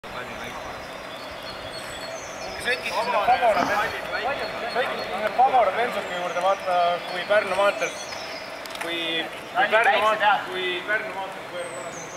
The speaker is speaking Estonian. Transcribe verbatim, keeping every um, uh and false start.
sõitid sinna Pamora bensuki juurde, vaata, kui Pärnu maanteel, kui Pärnu maanteel, kui Pärnu maanteel, kui